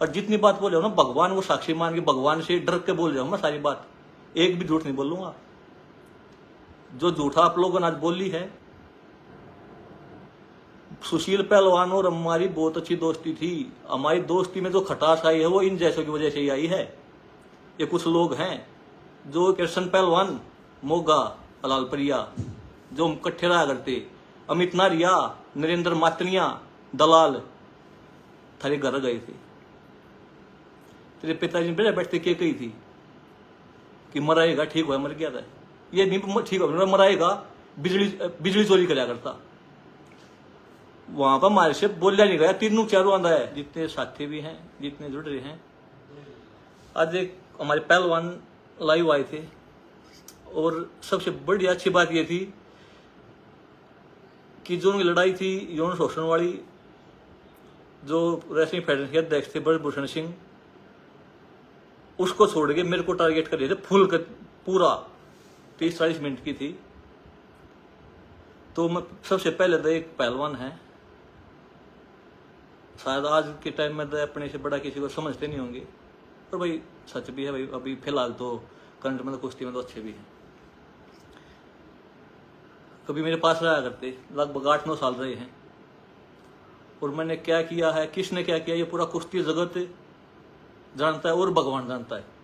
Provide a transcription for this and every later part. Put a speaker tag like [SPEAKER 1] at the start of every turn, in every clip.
[SPEAKER 1] और जितनी बात बोले हो ना भगवान को साक्षी मान के भगवान से डर के बोल रहा हूं मैं सारी बात, एक भी झूठ नहीं बोलूंगा। जो झूठा आप लोगों ने आज बोली है, सुशील पहलवान और हमारी बहुत अच्छी दोस्ती थी। हमारी दोस्ती में जो खटास आई है वो इन जैसों की वजह से ही आई है। ये कुछ लोग हैं जो कृष्ण पहलवान मोगा हलालप्रिया जो इकट्ठे रहा करते, अमित नारिया नरेंद्र मातनिया दलाल थारे घर गए थे। तेरे पिताजी ने बैठते क्या कही थी कि मराएगा, ठीक हुआ मर गया था। ये नहीं ठीक हुआ मराएगा, बिजली चोरी कराया करता। वहां पर हमारे से बोलिया नहीं गया। तीनों चारों आंदा है, जितने साथी भी हैं जितने जुड़ रहे हैं। आज एक हमारे पहलवान लाइव आए थे और सबसे बड़ी अच्छी बात यह थी कि जो उनकी लड़ाई थी यौन शोषण वाली, जो रेसलिंग फेडरेशन के अध्यक्ष थे ब्रजभूषण सिंह, उसको छोड़ के मेरे को टारगेट कर रहे थे। फुल कर पूरा 30-40 मिनट की थी। तो मैं सबसे पहले तो एक पहलवान है, शायद आज के टाइम में तो अपने से बड़ा किसी को समझते नहीं होंगे, पर भाई सच भी है भाई। अभी फिलहाल तो करंट में तो कुश्ती में तो अच्छे भी हैं। कभी मेरे पास रहा करते, लगभग 8-9 साल रहे हैं। और मैंने क्या किया है, किसने क्या किया, ये पूरा कुश्ती जगत जानता है और भगवान जानता है।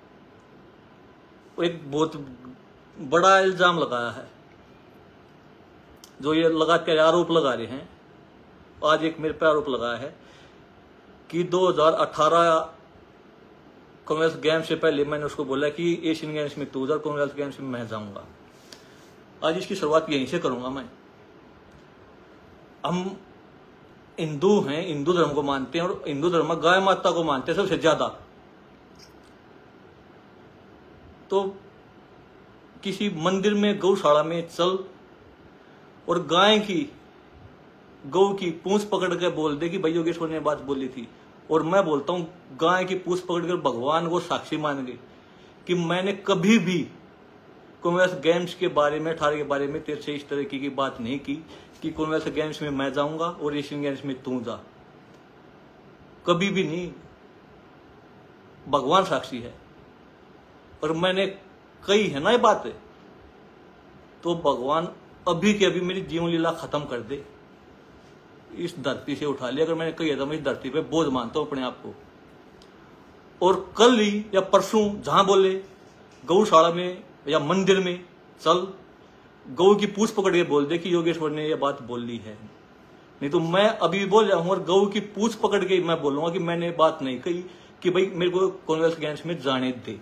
[SPEAKER 1] एक बहुत बड़ा इल्जाम लगाया है, जो ये लगा के आरोप लगा रहे हैं। आज एक मेरे पे आरोप लगाया है कि 2018 कॉमनवेल्थ गेम्स से पहले मैंने उसको बोला कि एशियन गेम्स में तू जा, कॉमनवेल्थ गेम्स में मैं जाऊंगा। आज इसकी शुरुआत यहीं से करूंगा मैं। हम हिंदू हैं, हिंदू धर्म को मानते हैं और हिंदू धर्म में गाय माता को मानते हैं सबसे ज्यादा। तो किसी मंदिर में गौशाला में चल और गौ की पूंछ पकड़ के बोल दे कि भाई योगेश्वर ने बात बोली थी, और मैं बोलता हूं गाय की पूंछ पकड़कर भगवान को साक्षी मान गए कि मैंने कभी भी कॉमनवेल्थ गेम्स के बारे में 18 के बारे में तेरे से इस तरह की बात नहीं की कि कॉमनवेल्थ गेम्स में मैं जाऊंगा और एशियन गेम्स में तू जा। कभी भी नहीं, भगवान साक्षी है। और मैंने कही है ना ये बात, तो भगवान अभी के अभी मेरी जीवन लीला खत्म कर दे, इस धरती से उठा लिया। अगर मैंने कही है तो मैं इस धरती पे बोझ मानता हूं अपने आप को। और कल ही या परसों जहां बोले गौशाला में या मंदिर में चल, गौ की पूंछ पकड़ के बोल दे कि योगेश्वर ने यह बात बोली है। नहीं तो मैं अभी बोल रहा हूं और गौ की पूंछ पकड़ के मैं बोलूंगा कि मैंने बात नहीं कही कि भाई मेरे को कॉमनवेल्थ गेम्स में जाने दे।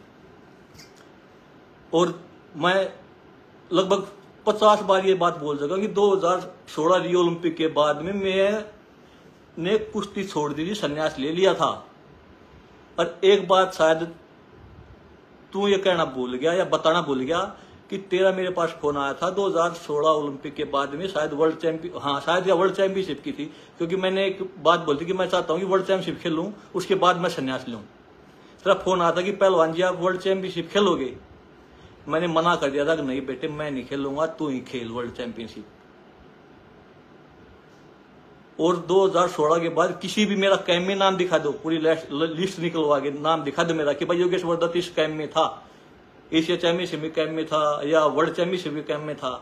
[SPEAKER 1] और मैं लगभग 50 बार ये बात बोल सका कि 2016 रियो ओलंपिक के बाद में मैंने कुश्ती छोड़ दी थी, संन्यास ले लिया था। और एक बात शायद तू ये कहना भूल गया या बताना भूल गया कि तेरा मेरे पास फोन आया था 2016 ओलंपिक के बाद में, शायद वर्ल्ड चैंपियन, हाँ शायद या वर्ल्ड चैंपियनशिप की थी, क्योंकि मैंने एक बात बोली कि मैं चाहता हूं कि वर्ल्ड चैंपियनशिप खेलूं, उसके बाद मैं संन्यास लूं। तेरा फोन आया था कि पहलवान जी आप वर्ल्ड चैंपियनशिप खेलोगे। मैंने मना कर दिया था कि नहीं बेटे मैं नहीं खेलूंगा, तू ही खेल वर्ल्ड चैंपियनशिप। और 2016 के बाद किसी भी मेरा कैंप में नाम दिखा दो, पूरी लिस्ट निकलवा के नाम दिखा दो मेरा कि भाई योगेश्वर दत्त इस कैंप में था, एशिया चैंपियनशिप में कैंप में था या वर्ल्ड चैंपियनशिप के कैंप में था।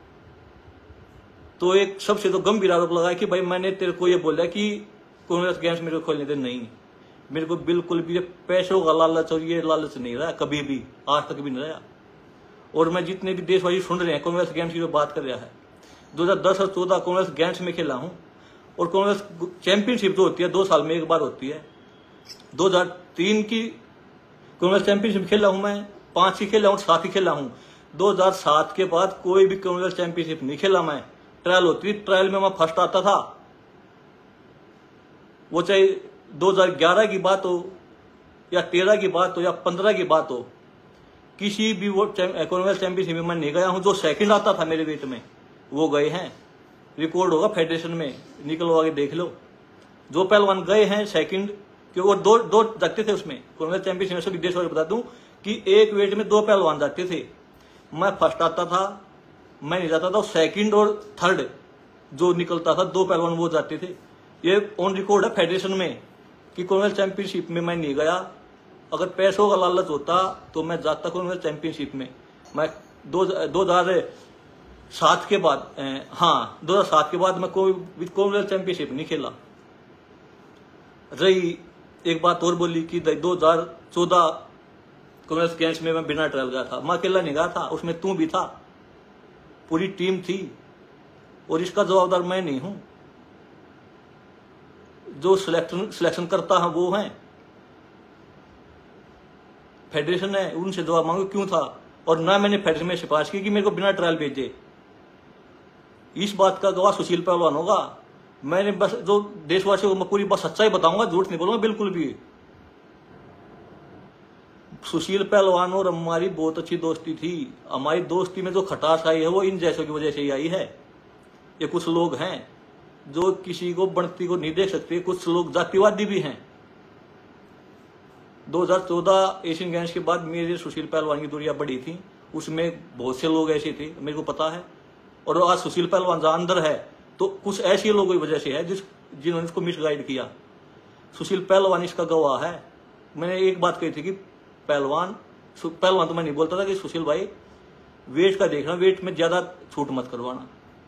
[SPEAKER 1] तो एक सबसे तो गंभीर आरोप लगा कि भाई मैंने तेरे को ये बोला कि कॉमनवेल्थ गेम्स मेरे को खोलने दे। नहीं, मेरे को बिल्कुल भी पैसों का लालच और ये लालच नहीं रहा कभी भी, आज तक भी नहीं रहा। और मैं जितने भी देशवासी सुन रहे हैं कॉमनवेल्थ गेम्स की जो बात कर रहा है, 2010 और 14 कॉमनवेल्थ गेम्स में खेला हूं। और कॉमनवेल्थ चैंपियनशिप जो होती है 2 साल में एक बार होती है। 2003 की कॉमनवेल्थ चैंपियनशिप खेला हूं मैं, 5 ही खेला हूं, 7 ही खेला हूं। 2007 के बाद कोई भी कॉमनवेल्थ चैंपियनशिप नहीं खेला मैं। ट्रायल होती, ट्रायल में मैं फर्स्ट आता था, वो चाहे 2011 की बात हो या 13 की बात हो या 15 की बात हो, किसी भी वो कॉमनवेल्थ चैंपियनशिप में मैं नहीं गया हूं। जो सेकंड आता था मेरे वेट में वो गए हैं, रिकॉर्ड होगा फेडरेशन में, निकलवा के देख लो। जो पहलवान गए हैं सेकंड, क्योंकि वो दो जाते थे उसमें कॉमनवेल्थ चैंपियनशिप में। सभी देश वाले बता दूं कि एक वेट में 2 पहलवान जाते थे, मैं फर्स्ट आता था, मैं नहीं जाता था। सेकंड और थर्ड जो निकलता था 2 पहलवान वो जाते थे। ये ऑन रिकॉर्ड है फेडरेशन में कि कॉमनवेल्थ चैंपियनशिप में मैं नहीं गया। अगर पैसों का लालच होता तो मैं जाता कॉमनवेल्थ चैंपियनशिप में। मैं 2007 के बाद 2007 के बाद मैं कोई कॉमनवेल्थ चैंपियनशिप नहीं खेला। रही एक बात और बोली कि 2014 कॉमनवेल्थ गेम्स में मैं बिना ट्रायल गया था। मैं अकेला नहीं गया था, उसमें तू भी था, पूरी टीम थी, और इसका जवाबदार मैं नहीं हूं। जो सिलेक्शन करता है वो है फेडरेशन है, उनसे जवाब मांगो क्यों था। और ना मैंने फेडरेशन में सिफारिश की कि मेरे को बिना ट्रायल भेजे। इस बात का गवाह सुशील पहलवान होगा। मैंने बस जो देशवासियों को मैं पूरी बस सच्चाई बताऊंगा, झूठ नहीं बोलूंगा बिल्कुल भी। सुशील पहलवान और हमारी बहुत अच्छी दोस्ती थी। हमारी दोस्ती में जो खटास आई है वो इन जैसों की वजह से ही आई है। ये कुछ लोग हैं जो किसी को बनती को नहीं देख सकते, कुछ लोग जातिवादी भी हैं। 2014 एशियन गेम्स के बाद मेरे सुशील पहलवान की दूरियां बढ़ी थी, उसमें बहुत से लोग ऐसे थे, मेरे को पता है। और आज सुशील पहलवान जहां अंदर है तो कुछ ऐसे लोगों की वजह से है जिन्होंने इसको मिसगाइड किया। सुशील पहलवान इसका गवाह है। मैंने एक बात कही थी कि पहलवान तो मैं नहीं बोलता था कि सुशील भाई वेट का देखना, वेट में ज्यादा छूट मत करवाना।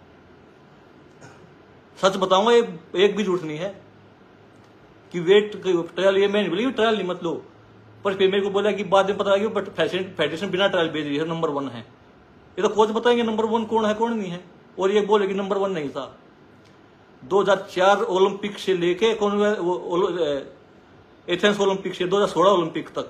[SPEAKER 1] सच बताऊंगा, एक भी झूठ नहीं है कि वेट ट्रायल, ये मैं नहीं बोली ट्रायल नहीं मत लो, पर फिर मेरे को बोला कि बाद में पता लगा बट फेडरेशन बिना ट्रायल भेज रही है, नंबर 1 है। ये तो कोच बताएंगे नंबर 1 कौन है कौन नहीं है, और ये बोले कि नंबर 1 नहीं था। 2004 ओलंपिक से लेके एथेंस ओलंपिक से 2016 ओलंपिक तक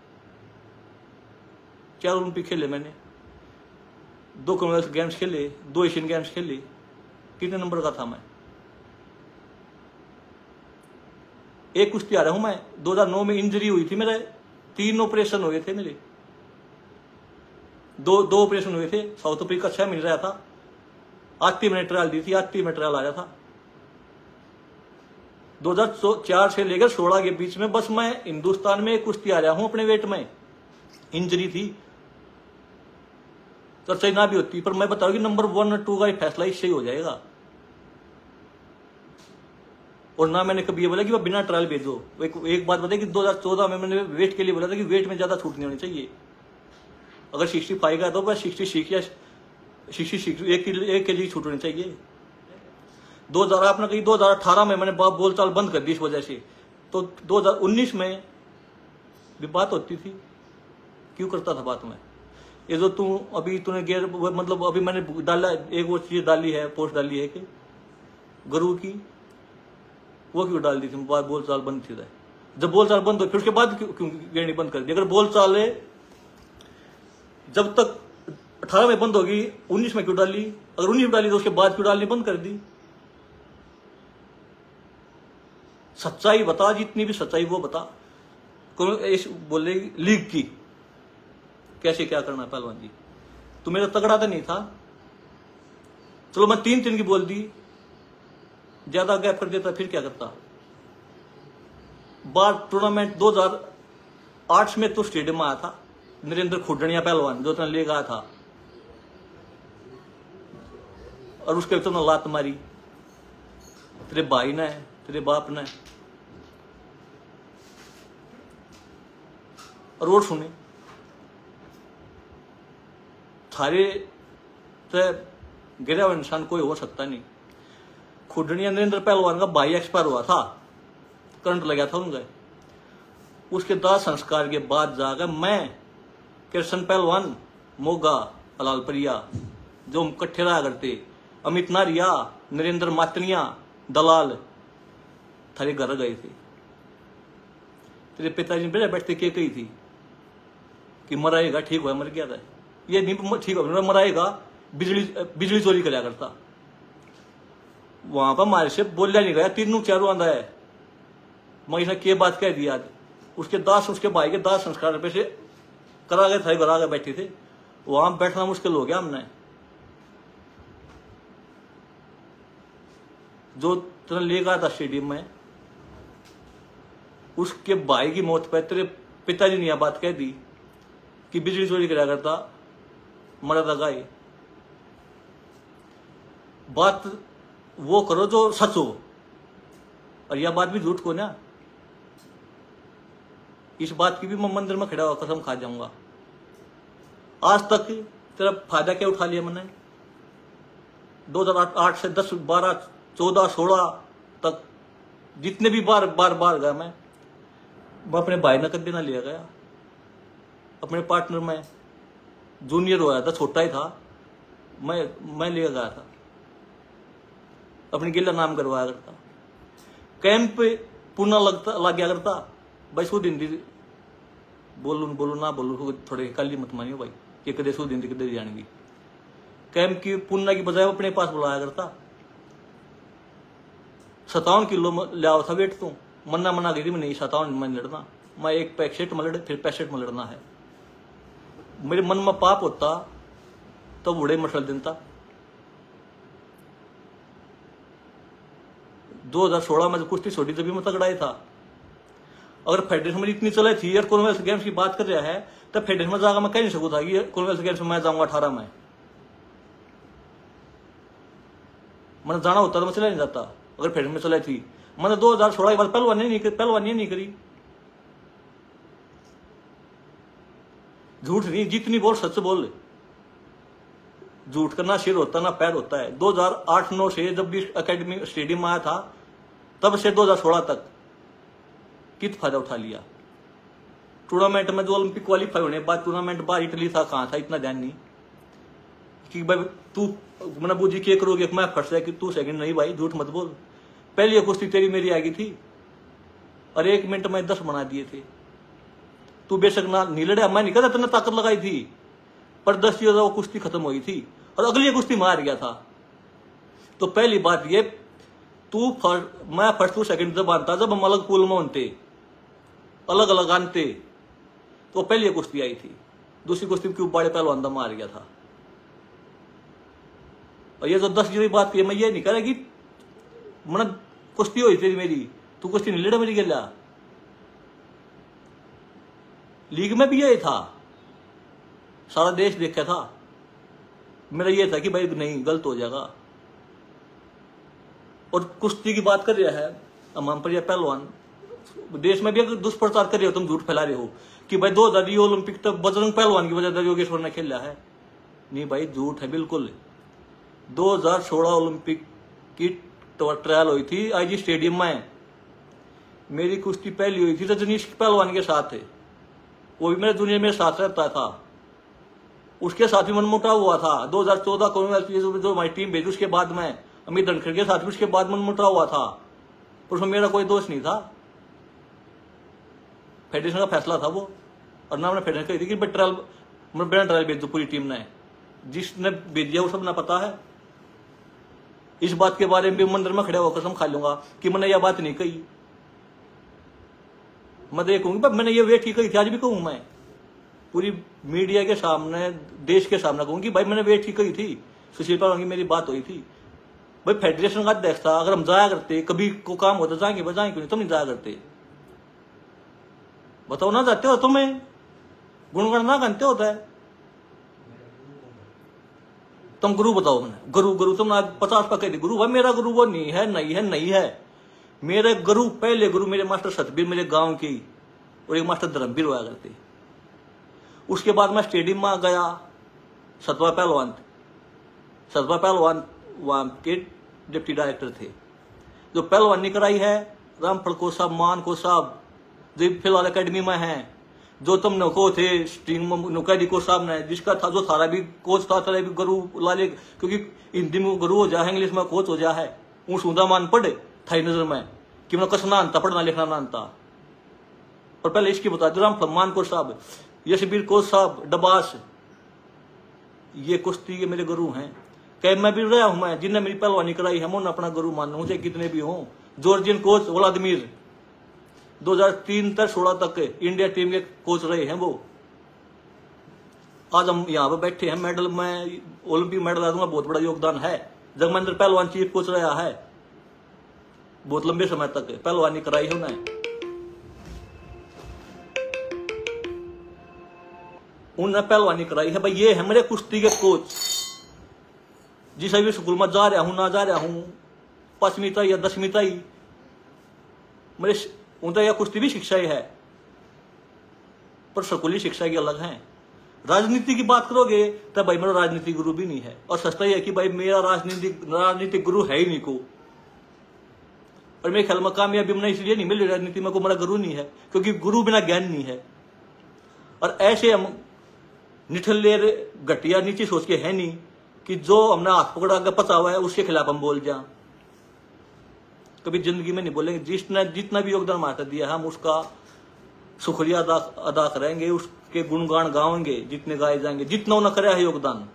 [SPEAKER 1] 4 ओलंपिक खेले मैंने, 2 कॉमनवेल्थ गेम्स खेले, 2 एशियन गेम्स खेले। कितने नंबर का था मैं? एक कुश्ती आ रहा हूं मैं। 2009 में इंजरी हुई थी मेरे, 3 ऑपरेशन हुए थे मेरे, दो ऑपरेशन हुए थे। साउथ अफ्रीका 6 महीने रहा था। आती मैंने ट्रायल दी थी, आती में ट्रायल आया था। 2004 से लेकर 16 के बीच में बस मैं हिंदुस्तान में कुश्ती आ रहा हूं अपने वेट में। इंजरी थी, चर्चा ना भी होती, पर मैं बता रहा हूं कि नंबर 1 और 2 का फैसला इससे ही हो जाएगा। और ना मैंने कभी ये बोला कि वह बिना ट्रायल भेजो। एक बात बताइए कि 2014 में मैंने वेट के लिए बोला था कि वेट में ज्यादा छूट नहीं होनी चाहिए। अगर 65 का तो बस 66 या 66 एक के लिए छूट होनी चाहिए। 2000 आपने कही 2018 में मैंने बोलचाल बंद कर दी इस वजह से, तो 2019 में भी बात होती थी। क्यों करता था बात में? ये जो तू अभी तूने मतलब अभी मैंने डाला एक वो चीज डाली है, पोस्ट डाली है कि गुरु की, वो क्यों डाल दी थी? बोलचाल बंद थी। जब बोलचाल बंद हो फिर उसके बाद क्यों गिरनी बंद कर दी? अगर बोलचाल जब तक 18 में बंद होगी, 19 में क्यों डाली? अगर 19 में डाली तो उसके बाद क्यों डालनी बंद कर दी? सच्चाई बता, जितनी भी सच्चाई वो बता। बोले लीग की कैसे क्या करना पहलवान जी, तो मेरा तगड़ा तो नहीं था। चलो मैं 3 की बोल दी, ज्यादा गैप कर देता फिर क्या करता। बार टूर्नामेंट 2008 में तो स्टेडियम में आया था नरेंद्र खुडनिया पहलवान, जो ले गया था, और उसके तो लात मारी तेरे भाई ने, तेरे बाप ने। और वो सुने थारे तो गिरा हुआ इंसान कोई हो सकता नहीं। खुडनिया नरेंद्र पहलवान का भाई एक्सपायर हुआ था, करंट लगा था उनका। उसके दाह संस्कार के बाद जाकर मैं कृष्ण पहलवान, मोगा, हलालपुरिया जो हम इकट्ठे रहा करते, अमित नारिया, नरेंद्र मातनिया, दलाल थारे घर गए थे। तेरे पिताजी ने बैठते के कही थी कि मराएगा, ठीक हुआ मर गया था। ये नहीं ठीक हो मराएगा, बिजली चोरी कराया करता। वहां पर मारे से बोलिया नहीं गया, 3-4 आंदा है। मैं के बात कह दिया। उसके दास, उसके भाई के दास संस्कार पे से करा गए थे, घर आगे बैठे थे, वहां बैठना मुश्किल हो गया। हमने जो तेरा ले गया था स्टेडियम में, उसके भाई की मौत पर तेरे पिताजी ने यह बात कह दी कि बिजली चोरी कराया करता, मरा था गाय। बात वो करो जो सच हो, और यह बात भी झूठ को ना। इस बात की भी मैं मंदिर में खड़ा होकर कसम खा जाऊंगा। आज तक तेरा फायदा क्या उठा लिया मैंने? 2008 से 10, 12, 14, 16 तक जितने भी बार गया मैं अपने भाई ने कभी ना लिया गया। अपने पार्टनर में जूनियर होया था, छोटा ही था, मैं लिया गया था। अपनी गिल्ला नाम करवाया करता, कैंप पुनः लग गया करता भाई। सो दिन बोलू ना बोलू थोड़े काली मत मानियो भाई, ये कदे सो दिन कदे जानेगी। कैंप की पुनः की बजाय अपने पास बुलाया करता। 57 किलो ले आओ था वेट। तू मना गई थी मैं नहीं 57 में लड़ना, मैं एक 65 में लड़े, फिर 65 में लड़ना है। मेरे मन में पाप होता तो बूढ़े मसल देता। 2016 में जब कुश्ती छोड़ी तभी मैं तगड़ा ही था। अगर फेडरेशन में इतनी चलाई थी यार, कॉमनवेल्थ गेम्स की बात कर रहा है, तब फेडरेशन में जाकर मैं कह नहीं सकूँ था कि कॉमनवेल्थ गेम्स में मैं जाऊंगा 18 में। मैंने जाना होता तो मैं चला नहीं जाता। अगर फेडरेशन में चलाई थी, मैंने 2016 के बाद पहलवानी नहीं करी। झूठ नहीं, जितनी बोल सच बोल। झूठ करना सिर होता ना पैर होता है। 2008-9 से जब भी एकेडमी स्टेडियम में आया था, तब से 2016 तक कित फायदा उठा लिया। टूर्नामेंट में जो ओलंपिक क्वालिफाई होने के बाद टूर्नामेंट बाहर इटली था, कहां था, इतना ध्यान नहीं कि भाई तू मैंने बूझी क्या करोगे, मैं फंस जाए कि तू सेकंड नहीं भाई, झूठ मत बोल। पहली कुश्ती तेरी मेरी आ गई थी और 1 मिनट में 10 बना दिए थे। तू बेशक ना नहीं लड़ा, मैं नहीं कहता तेने ताकत लगाई थी, पर 10 चीजों वो कुश्ती खत्म हुई थी और अगली कुश्ती मार गया था। तो पहली बात ये, मैं फर्स्ट टू सेकंड जब आनता, जब हम अलग पूल में होते, अलग अलग आनते, तो पहली कुश्ती आई थी। दूसरी कुश्ती क्यों बड़े पहलवान दा मार गया था। और ये जो 10 की बात की, मैं ये नहीं कह रहा कि मैंने कुश्ती हुई थी मेरी, तू कुश्ती नहीं लड़ा मेरी गला। लीग में भी यही था, सारा देश देखा था। मेरा ये था कि भाई नहीं, गलत हो जाएगा। और कुश्ती की बात कर रहा है अमान पर, पहलवान देश में भी अगर दुष्प्रचार कर रहे हो, तुम झूठ फैला रहे हो कि भाई 2000 ओलंपिक तक बजरंग पहलवान की वजह से योगेश्वर ने खेला है। नहीं भाई, झूठ है बिल्कुल। 2016 ओलंपिक की ट्रायल हुई थी आईजी स्टेडियम में। मेरी कुश्ती पहली हुई थी रजनीश पहलवान के साथ, वो भी मेरे जूनियर मेरे साथ रहता था। उसके साथ भी मनमुटाव हुआ था। 2014 कॉमनवेल्थ जो हमारी टीम भेजी, उसके बाद में अमित धनखड़ के साथ भी उसके बाद मनमुटाव हुआ था, पर उसमें मेरा कोई दोष नहीं था। फेडरेशन का फैसला था वो, और ना मैंने फेडरेशन कही थी कि ट्रायल बिना ट्रायल भेज दो पूरी टीम ने। जिसने भेज दिया वो सब ना पता है। इस बात के बारे में भी मंदिर में खड़े होकर कसम खा लूंगा कि मैंने यह बात नहीं कही। मैं देखूंगी मैंने ये वेट की कही थी, आज भी कहूँ मैं पूरी मीडिया के सामने, देश के सामने कहूंगी भाई मैंने वेट की कही थी। सुशील पहलवान की मेरी बात हुई थी भाई, फेडरेशन का अध्यक्ष था। अगर हम जाया करते, कभी को काम होता जाएंगे, बजाएंगे क्यों नहीं, तुम नहीं जाया करते। बताओ ना, जाते हो तुम्हें गुणगण ना करते होता है। तुम गुरु बताओ, मैंने गुरु तुम आज 50 पकड़ दी गुरु। भाई मेरा गुरु वो नहीं है। मेरे गुरु, पहले गुरु मेरे मास्टर सतबीर मेरे गांव की, और एक मास्टर धर्मवीर हुआ करते। उसके बाद मैं स्टेडियम में गया, सतवा पहलवान वहां के डिप्टी डायरेक्टर थे। जो पहलवानी कराई है रामफल को साहब, मान को साहब, जो फिलहाल अकेडमी में हैं, जो तुम नको थे स्ट्रिंग में नुकैदी को साहब ने, जिसका था, जो थारा भी कोच था, तेरा भी गुरु लाले, क्योंकि हिंदी में गुरु हो जाए, इंग्लिश में कोच हो जाए है। ऊँच ऊंधा मान पड़े थाई नजर में कि मैं कसना आनता, पढ़ना लिखना ना आनता। और पहले इसकी बता दो, रामफल मान को साहब, यशबीर कोच साहब, डबास, ये कुश्ती के मेरे गुरु हैं। कह मैं भी रहा हूं, मैं जिनने मेरी पहलवानी कराई है, मैं अपना गुरु मानू, चाहे कितने भी हों। जॉर्जियन कोच व्लादिमीर 2003 तक 16 तक इंडिया टीम के कोच रहे हैं वो। आज हम यहाँ पे बैठे हैं, मेडल में ओलंपिक मेडल दूंगा, बहुत बड़ा योगदान है। जगमंदिर पहलवान चीफ कोच रहा है, बहुत लंबे समय तक पहलवानी कराई है उन्होंने पहलवानी कराई है भाई। ये है मेरे कुश्ती के कोच। जिस भी स्कूल में जा रहा हूं, ना जा रहा हूं, 5वीं तक या 10वीं तक, मेरे उनका यह कुश्ती भी शिक्षा ही है। पर स्कूली शिक्षा की अलग है। राजनीति की बात करोगे तो भाई मेरा राजनीतिक गुरु भी नहीं है, और सस्ता ही है कि भाई मेरा राजनीतिक गुरु है ही नहीं को। और मेरे ख्याल में कामयाबी मैंने इसलिए नहीं मिली राजनीति में को, मेरा गुरु नहीं है, क्योंकि गुरु बिना ज्ञान नहीं है। और ऐसे हम निठल्ले घटिया नीचे सोच के है नहीं कि जो हमने हाथ पकड़ा आगे पचा हुआ है उसके खिलाफ हम बोल जाए, कभी जिंदगी में नहीं बोलेंगे। जितना भी योगदान हमारा दिया हम उसका शुक्रिया अदा करेंगे, उसके गुणगान गाएंगे जितने गाए जाएंगे, जितना उन्होंने कराया है योगदान।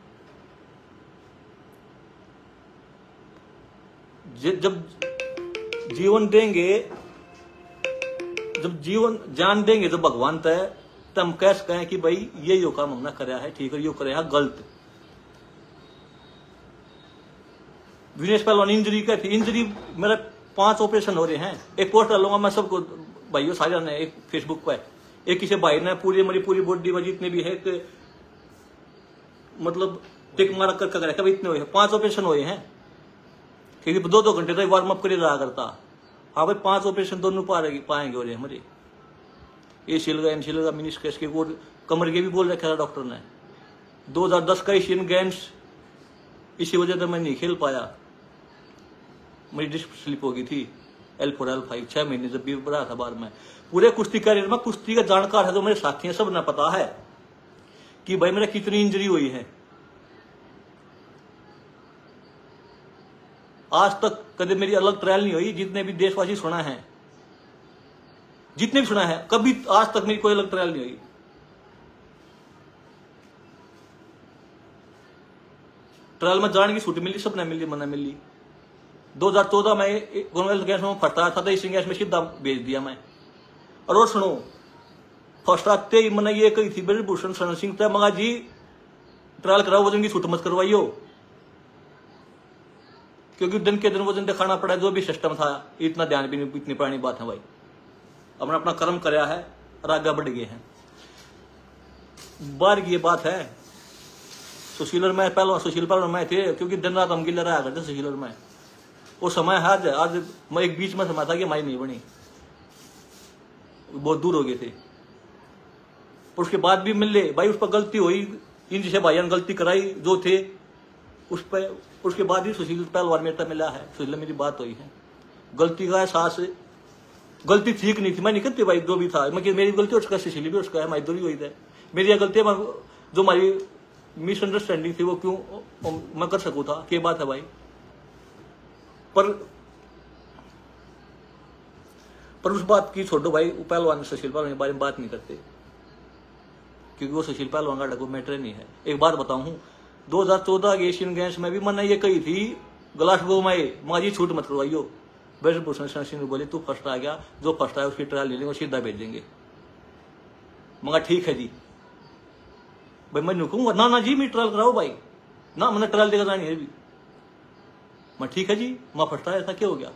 [SPEAKER 1] जब जीवन देंगे, जब जीवन जान देंगे जब भगवान तय, तब हम कैसे कहें कि भाई ये यो काम हमने कराया है ठीक है, यो कराया गलत। विनेश पहलवान इंजरी क्या थी, इंजरी मेरा 5 ऑपरेशन हो रहे हैं। एक पोस्ट डालूंगा मैं सबको भाइयों साझा ने एक फेसबुक पर, एक किसी भाई ने मेरी पूरी बॉडी में जितने भी है मतलब टिक मारा कर कभी इतने हुए हैं, 5 ऑपरेशन हुए हैं, क्योंकि 2-2 घंटे तक वार्म अप कर रहा करता। हाँ भाई 5 ऑपरेशन दोनों पाएंगे हो रहे हमारे, ये शिलगा मिनिस्कस के वो कमर के भी बोल रखा था डॉक्टर ने। 2010 का एशियन गेम्स इसी वजह से मैं नहीं खेल पाया, मेरी डिस्क स्लिप हो गई थी L4 L5 6 महीने जब भी बढ़ा था बार में। पूरे कुश्ती करियर में कुश्ती का जानकार है, तो मेरे साथी हैं सब ने पता है कि भाई मेरा कितनी इंजरी हुई है। आज तक कभी मेरी अलग ट्रायल नहीं हुई, जितने भी देशवासी सुना है, जितने भी सुना है, कभी आज तक मेरी कोई अलग ट्रायल नहीं हुई। ट्रायल में जाने की छूट मिली, सब ने मिली, मना मिली। 2014 में कॉमनवेल्थ गेम्स में फर्स्ट आया था, तो एशियन गेम्स में सीधा भेज दिया मैं। और सुनो, फर्स्ट आते ही मैंने ये कही थी ब्रजभूषण शरण सिंह तय मगा जी ट्रायल कराओ, वजन की छूट मत करवाइयो, क्योंकि दिन के दिन वजन दिखाना पड़ा, जो भी सिस्टम था इतना ध्यान भी नहीं, इतनी पुरानी बात है भाई। हमने अपना कर्म कराया है और आगे बढ़ गए हैं। बार की ये बात है, सुशीलर में पहले सुशील पहलवान में थे, क्योंकि दिन रात हम गिले रहा करते सुशीलर में। वो समय है आज मैं एक बीच में समय था कि हमारी नहीं बनी, बहुत दूर हो गए थे। पर उसके बाद भी मिले भाई, उस पर गलती हुई, इन जिसे भाइयों ने गलती कराई जो थे उस पर, उसके बाद ही सुशील पहलवान मेरे तक मिला है, सुशील मेरी बात हुई है। गलती का एहसास, गलती ठीक नहीं थी, मैं नहीं करती भाई, जो भी था मैं मेरी गलती उसका, सुशील भी उसका है, हमारी दूरी हुई है। मेरी यह गलती जो हमारी मिसअंडरस्टैंडिंग थी वो क्यों मैं कर सकूं था, क्या बात है भाई। पर उस बात की छोड़ो भाई, पहलवान सुशील पहलवान के बारे में बात नहीं करते, क्योंकि वो सुशील पहलवान का कोई मैटर नहीं है। एक बात बताऊं, 2014 के एशियन गेम्स में भी मैंने ये कही थी ग्लासगो में, माजी छूट मत करवाइयो। ब्रजभूषण शरण सिंह ने बोली तू फर्स्ट आ गया, जो फर्स्ट आया उसकी ट्रायल ले लेंगे और सीधा भेज देंगे। मगर ठीक है जी भाई, मैं नुकूंगा ना जी, मैं ट्रायल कराओ भाई ना, मैंने ट्रायल देगा नहीं है भी, मैं ठीक है जी, मैं फर्स्ट आया था, क्या हो गया।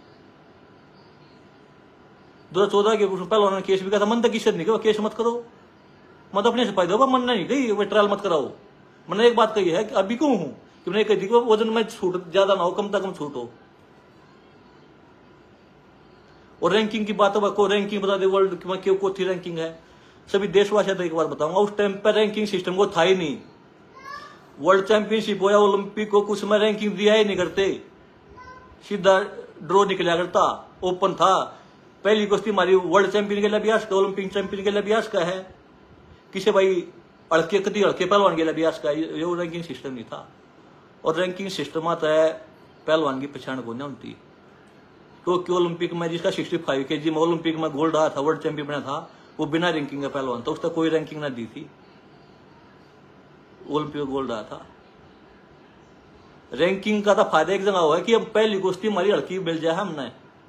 [SPEAKER 1] 2014 के पहलवान ने केस भी कहा था, मन तक किससे नहीं कहा केस मत करो, मैं तो अपने से फायदा होगा, मन नहीं गई वो ट्रायल मत कराओ। मैंने एक बात कही है कि अभी क्यों हूं कि मैंने कही थी वजन में छूट ज्यादा ना हो, कम तक कम छूट हो। और रैंकिंग की बात को रैंकिंग बता दे वर्ल्ड में क्यों को थी रैंकिंग है, सभी देशवासी तो एक बार बताऊंगा, उस टाइम पर रैंकिंग सिस्टम को था ही नहीं। वर्ल्ड चैंपियनशिप हो या ओलंपिक हो, कुछ में रैंकिंग दिया ही नहीं करते, सीधा ड्रॉ निकला करता। ओपन था, पहली कुश्ती हमारी वर्ल्ड चैंपियन के लिए अभ्यास का, ओलंपिक चैंपियन के लिए अभ्यास का है, किसी भाई अड़के पहलवान के लिए अभ्यास का, ये रैंकिंग सिस्टम नहीं था। और रैंकिंग सिस्टम आता है पहलवान की पहचान को नहीं होती। टोक्यो ओलंपिक में जिसका 65 kg में ओलंपिक में गोल्ड आया था, वर्ल्ड चैंपियन बना था, वो बिना रैंकिंग का पहलवान था, उसका कोई रैंकिंग ना दी थी, ओलंपिक गोल्ड आया था। रैंकिंग का तो फायदा एक जगह हुआ है कि अब पहली कुश्ती हमारी हल्की मिल जाए हमने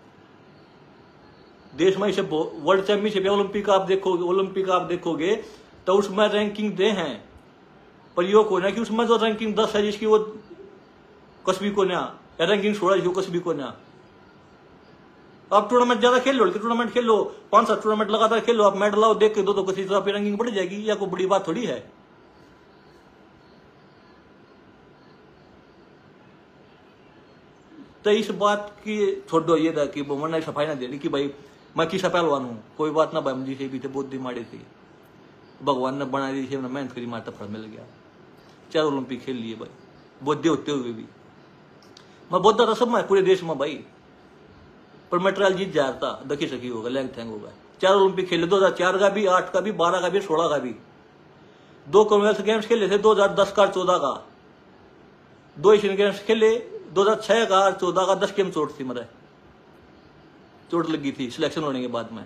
[SPEAKER 1] देश में, इसे वर्ल्ड चैंपियनशिप या ओलंपिक आप देखोगे तो उसमें रैंकिंग दे हैं, पर यो को ना कि उसमें जो रैंकिंग 10 है जिसकी वो कसबी को ना, या रैंकिंग 16 जिसको कसबी को ना। आप टूर्नामेंट ज्यादा खेल लो, टूर्नामेंट खेल लो, 5-7 टूर्नामेंट लगातार खेल लो, आप मेडल लाओ, देख के दो किसी तरह रैंकिंग बढ़ जाएगी, या कोई बड़ी बात थोड़ी है। तो इस बात की छोड़ो, ये था कि मैंने सफाई ना दे दी कि भाई मैं किसा पहलवान हूं, कोई बात ना भाई, मुझे से भी थे बहुत दिमाड़ी थी, भगवान ने बना दी थी, हमने मेहनत करी, माता फल मिल गया। 4 ओलंपिक खेल लिए भाई, बौद्धे होते हुए भी। मैं बौद्धा था सब में पूरे देश में भाई, पर मैं ट्रायल जीत जा रहा था, दखी सकी होगा, लैंग थैंग होगा। 4 ओलंपिक खेले, 2004 का भी, 8 का भी, 12 का भी, 16 का भी। 2 कॉमनवेल्थ गेम्स खेले थे, 2010 का, 14 का। 2 एशियन गेम्स खेले, 2006 का, 14 का। 10 गेम चोट थी, मेरे चोट लगी थी सिलेक्शन होने के बाद में।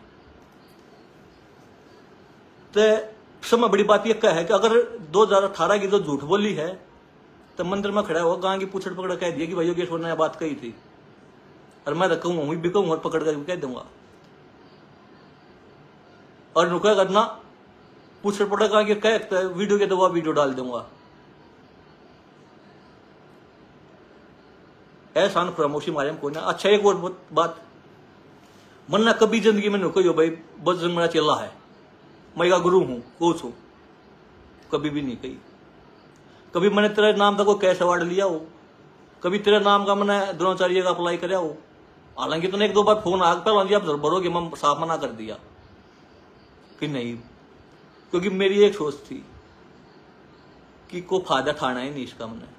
[SPEAKER 1] तो सब में बड़ी बात यह है कि अगर 2018 की जो झूठ बोली है, तो मंदिर में खड़ा हुआ गांव की पूछड़ पकड़ कह दिया कि भाई योगेश्वर ने बात कही थी, और मैं तो कहूँ भी कहूँ और पकड़ कर कह दूंगा, और रुका करना पूछड़ पकड़ कहा कि कह वीडियो के दबा वीडियो डाल दूंगा। ऐसा खामोशी मारे में कोई ना। अच्छा एक और बात, मन्ना कभी जिंदगी में नुको भाई बजरंग मेरा चेला है, मैं का गुरु हूं, कोच हूं, कभी भी नहीं कही। कभी मैंने तेरे नाम का कोई कैश अवार्ड लिया हो, कभी तेरे नाम का मैंने द्रोणाचार्य का अप्लाई कराया हो। हालांकि तूने 1-2 बार फोन आग पर आप भरोगे, मैं साफ मना कर दिया कि नहीं, क्योंकि मेरी एक सोच थी कि को फायदा ठाना ही नहीं इसका। मैंने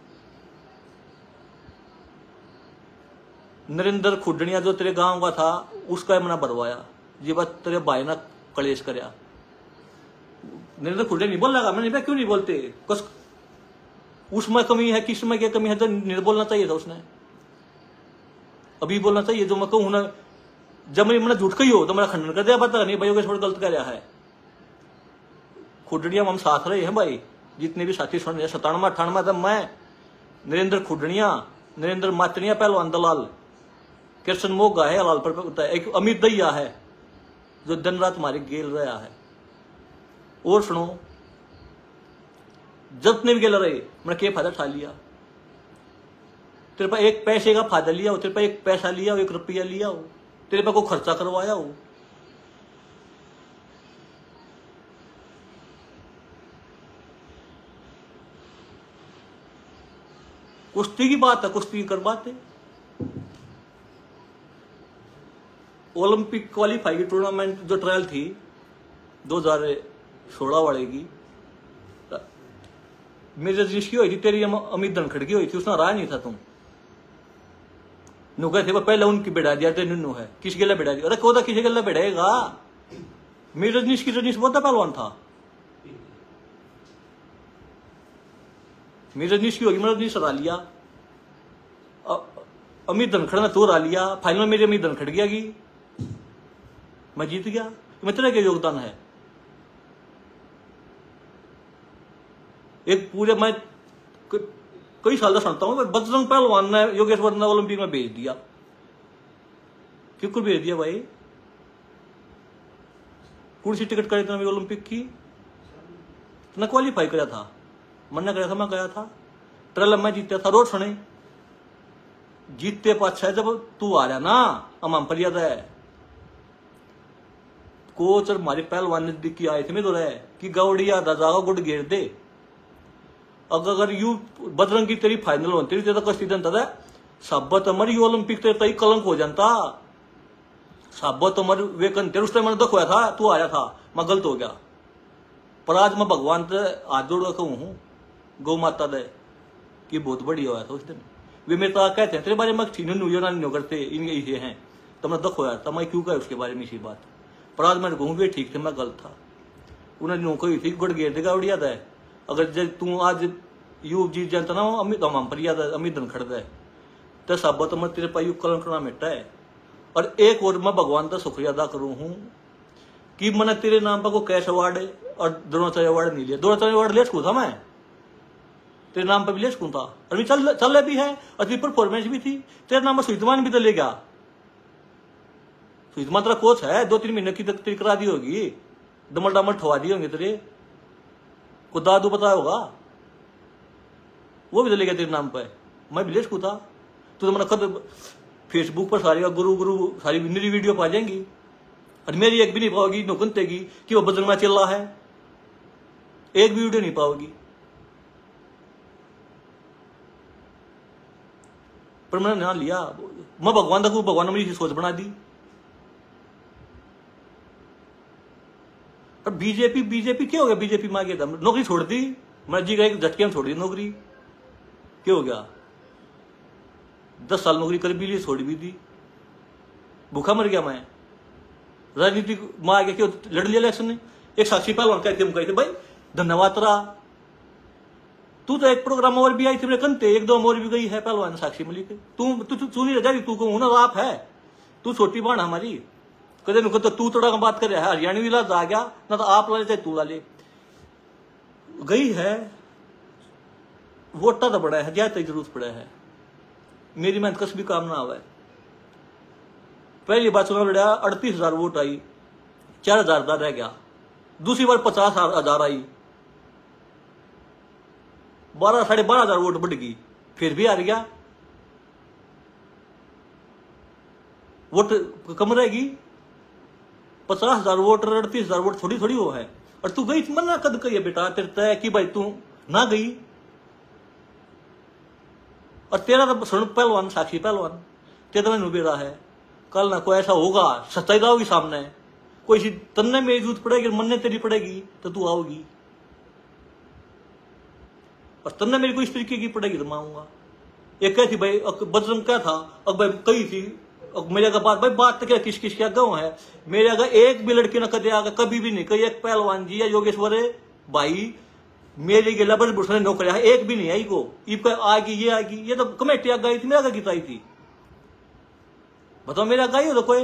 [SPEAKER 1] नरेंद्र खुडनिया जो तेरे गांव का था, उसका मैंने भरवाया, ये बात तेरे भाई ने कलेश करया। नरेंद्र खुडनिया नहीं बोल रहा, मैंने क्यों नहीं बोलते, कुछ उसमें कमी है, किसमें क्या कमी है, तो नहीं बोलना चाहिए था उसने, अभी बोलना चाहिए। जो मैं कहूँ ना, जब मैंने झूठ कही हो तो मेरा खंडन कर दिया, पता नहीं भाई योगेश्वर गलत कह रहा है। खुडनिया हम साथ रहे हैं भाई, जितने भी साथी सुन रहे, 97 98 तब मैं, नरेंद्र खुडनिया, नरेंद्र मातनिया पहलवान दलाल, कृष्ण मोगा है लाल पर होता है, एक अमित दैया है जो दिन रात हमारे गेल रहा है। और सुनो, जितने भी गेल रहे मैंने क्या फायदा उठा लिया, तेरे पास एक पैसे का फायदा लिया हो, तेरे पास एक पैसा लिया हो, 1 रुपया लिया हो, तेरे पास को खर्चा करवाया हो। कुश्ती की बात है, कुश्ती करवाते। ओलंपिक क्वालिफाई की टूर्नामेंट जो ट्रायल थी 2016 वाले की, मेरी रजिस्ट्री हुई थी, तेरी अमित धनखड़ की हुई थी, उसने हराया नहीं था तुम। नु कहते पहले उनकी बिड़ा दिया थे, नुनू है किस गला बिड़ा दिया, अरे कोदा किसी गला बिड़ाएगा। मेरी रजनीश की रजनीश बहुत पहलवान था, मेरी रजनीश की होगी, मैं रजनीश हरा लिया, अमित धनखड़ ने तो हरा लिया, फाइनल में मेरी अमित धनखड़ गया कि मैं जीत गया। मैं तेरा क्या योगदान है? एक पूरे मैं कई साल सुनता हूं, बजरंग पहलवान ने योगेश्वर ने ओलंपिक में भेज दिया। क्यों भेज दिया भाई? कौन सी टिकट करे थे ओलंपिक की? ना क्वालिफाई कराया था, मना कराया था, मैं गया था, ट्रेल मैं जीता था। रोड सुने जीतते पाछा जब तू आ रहा ना, हम पर याद है कोच और हमारे पहलवान नजदीकी आए थे, मैं तो रहे कि गौड़िया जागा गुड घेर दे। अगर यू बजरंग की तेरी फाइनल होती तो कश्ती जनता था साबत अमर यू ओलंपिक तेरे तई कलंक हो जाता। साबत अमर वे तेरे उस टाइम मैंने दुख होया था, तू आया था, मैं गलत हो गया। पर आज मैं भगवान से हाथ जोड़ कहूँ हूँ गौ माता दे कि बहुत बढ़िया हुआ था उस दिन। वे मेरे तो कहते हैं तेरे बारे में ठीक नहीं करते, इनके ये हैं, तो मैं दुख होया था, मैं क्यों कहा उसके बारे में इसी बात। पर आज मैं कहूँ वे ठीक थे, मैं गलत था। उन्हें नो कही थी गुड़ गेर देगा उड़िया है। अगर जब तू आज यू जीत जाता ना अमित हम पर याद है अमित धनखड़ दे तो साबत मैं तेरे पायु कलंक ना मिटा है। और एक और मैं भगवान का शुक्रिया अदा करूँ हूँ कि मैंने तेरे नाम पर को कैश अवार्ड और द्रोणाचार्य अवार्ड नहीं लिया। द्रोणाचार्य अवार्ड ले सकूँ था मैं, तेरे नाम पर भी ले सकूँ था, और चल रहा भी है, और परफॉर्मेंस भी थी। तेरे नाम पर सुहितमान भी तो ले गया। सुहितमान तेरा कोच है, 2-3 महीने की तेरी करा दी होगी, दमल डामल ठवा दिए होंगे तेरे को, दादू पता होगा, वो भी तो ले गया तेरे नाम पर। मैं भी ले सकूँ था। तो मैंने खुद फेसबुक पर सारी गुरु गुरु सारी मेरी वीडियो पा जाएंगी, और मेरी एक भी नहीं पाओगी नौकनतेगी कि वो बजरंग में चल रहा है, एक भी वीडियो नहीं पाओगी। पर मैंने ना लिया, मैं भगवान तक भगवान ने मेरी सोच बना दी। पर बीजेपी क्या हो गया? बीजेपी में आ गया था, नौकरी छोड़ दी, मैं जी का एक झटके में छोड़ दी नौकरी। क्या हो गया? 10 साल नौकरी कर भी ली, छोड़ भी दी, भूखा मर गया मैं। राजनीति में आ गया, क्यों लड़ लिया इलेक्शन ने? एक साक्षी पहलवान कहते हम कहते भाई धन्यवाद तेरा, तू तो एक प्रोग्राम और भी आई थी मेरे कंते, 1-2 और भी गई है पहलवान साक्षी मलिक। तू नहीं रह तू को ना आप है, तू छोटी बहन हमारी। कदे नुको तो तू थोड़ा बात कर रहा है, हरियाणवी इलाज आ गया ना, तो आप ला ले तू ला ले। गई है वोटा तो बड़ा है, ज्यादा जरूरत पड़ा है, मेरी मेहनत कस भी काम ना आवा है। पहली बार चुनाव लड़ा 38,000 वोट आई, 4,000 रह गया। दूसरी बार 50,000 आई, 12,500 वोट बढ़ गई, फिर भी हार गया। वोट कम रहेगी, 50,000 वोट 38,000 वोट थोड़ी थोड़ी वो है। और तू गई मना कद कही बेटा तेरे तय कि भाई तू ना गई। और तेरा तो स्वर्ण पहलवान साक्षी पहलवान तेरा में उबेरा है, कल ना कोई ऐसा होगा सच्चाई होगी सामने, कोई सी तन्ने मेरी जरूरत पड़ेगी, मनने तेरी पड़ेगी तो तू आओगी, और तन्ने मेरी कोई इस तरीके की पड़ेगी तो मैं आऊंगा। एक कहती भाई बजरंग क्या था, अब भाई कही थी मेरे अगर बात तो क्या किस किस क्या गाँव है, मेरे अगर एक भी लड़की ना कदे आगे कभी भी नहीं कही एक पहलवान जी या योगेश्वर भाई मेरे गिला बस बुढ़ने नौकरिया है, एक भी नहीं आई को इब आएगी ये आएगी, ये तो कमेटी आग गई थी, मेरा गीत आई थी, बताओ मेरा गाई हो तो कोई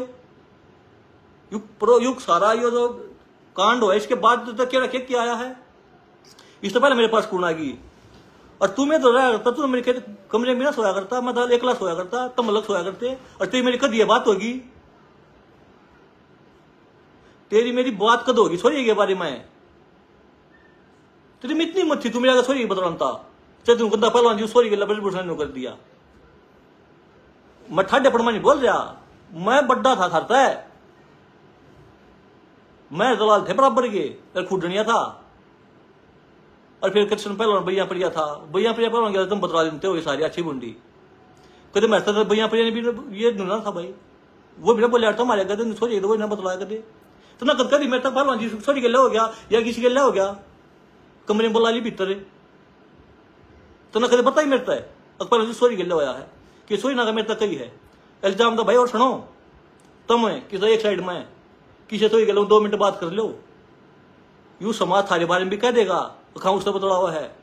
[SPEAKER 1] युग सारा यो जो कांड हो, इसके बाद तो क्या आया है? इससे पहले मेरे पास कौन आ गई। और तुम्हें तो रहा करता, तू मेरे कमरे में ना सोया करता, मैं तो एकला सोया करता, तुम अलग सोया करते, और तेरी मेरी कद ये बात होगी, तेरी मेरी बात कद होगी सोरी के बारे में? तेरी में इतनी मत थी, तू मेरा सोरी बदलाता चाहे तुम गंदा पहलवान जी सोरी के लबज बुढ़ाने कर दिया। मैं ठाडे पड़मा नहीं बोल रहा, मैं बड्डा था थारता है, मैं दलाल थे बराबर के, खुडनिया था। और फिर कृष्ण पहलवान भैया प्रिया था, भैया प्रिया पहलवान गया तुम बतला देते हो ये सारी अच्छी बुंडी कदे मैं तो भैया प्रिया ने भी ये ढूंढना था भाई, वो भी बोले यार तुम्हारे गए सोच वो ना बतलाया कदे तो ना कद मेरे तक पहलवान जी सोच के हो गया या किसी के हो गया, कमरे में बुला ली भीतर तो ना कदे पता ही मेरे तक पहलवान जी सोरी गिल्ला होया है कि सोई ना मेरे तक कही है इल्जाम तो भाई। और सुनो तुम किसी एक साइड में किसी सोई गलो 2 मिनट बात कर लो, यू समाज थारे बारे में भी कह देगा खाऊ उससे बतला हुआ है।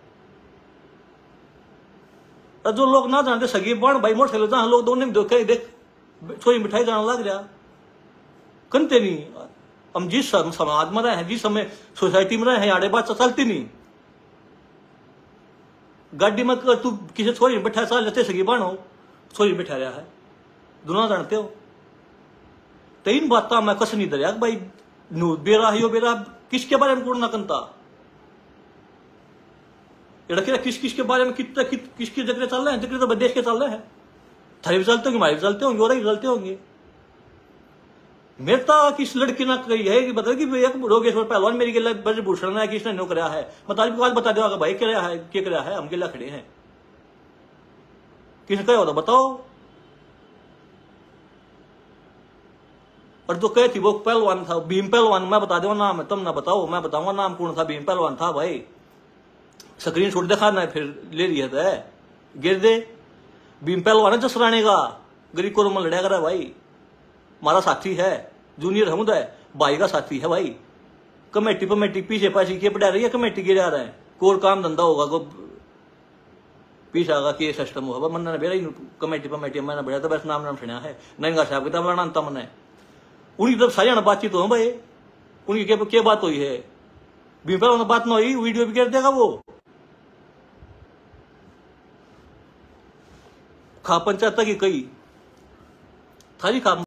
[SPEAKER 1] जो लोग ना जानते सगी बण भाई मोटरसाइकिल जहां लोग दोनों देखे देख सोई मिठाई जाने लग रहा कंते नहीं। हम जिस समाज में रहे हैं, जिस समय सोसाइटी में रहे हैं, आड़े बात चलती नहीं। गाड़ी में तू किसी छोरी बैठा साल जैसे सगी बण हो छोरी बैठा रहा है, दोनों जानते हो। तो इन बात मैं कस नहीं दरिया भाई नू बेरा यो बेरा किसके बारे में कूड़ना कंता किस किस के बारे में कितना किसकी जगह चल रहे हैं, जगह तो देश के चल रहे हैं, थारे भी चलते होंगे हमारे भी चलते होंगे और ही चलते होंगे। मेरे तो किस लड़की ना कही है कि बता कि एक योगेश्वर पहलवान मेरी गिला ब्रजभूषण है किसने नो कराया है, मतलब बात बता दो भाई क्या है क्या कराया है, हम गिला खड़े हैं किसने कहा होता बताओ। और जो कहे थी वो पहलवान था भीम पहलवान, मैं बता दूंगा नाम है तुम ना बताओ, मैं बताऊंगा नाम कौन था। भीम पहलवान था भाई, स्क्रीन शॉट दिखा ना फिर ले लिया था गिर दे। भीम पहलवान है जसराने का, गरीब को में लड़ा करा भाई, हमारा साथी है, जूनियर हम है, भाई का साथी है भाई। कमेटी पमेटी पीछे पैसे किए पड़ा रही है, कमेटी गिर जा रहे हैं, कोई काम धंधा होगा को पीछे आगा कि सिस्टम होगा मन ने बेरा कमेटी पमेटी मैंने बढ़िया तो बस नाम सुना है नंगा साहब किताब लाना अंता मैंने उनकी तरफ सारी बातचीत हो भाई, उनकी क्या बात हुई है। भीम पहलवान बात ना हुई, वीडियो भी कर देगा वो खा पंचायत की कई थारी खा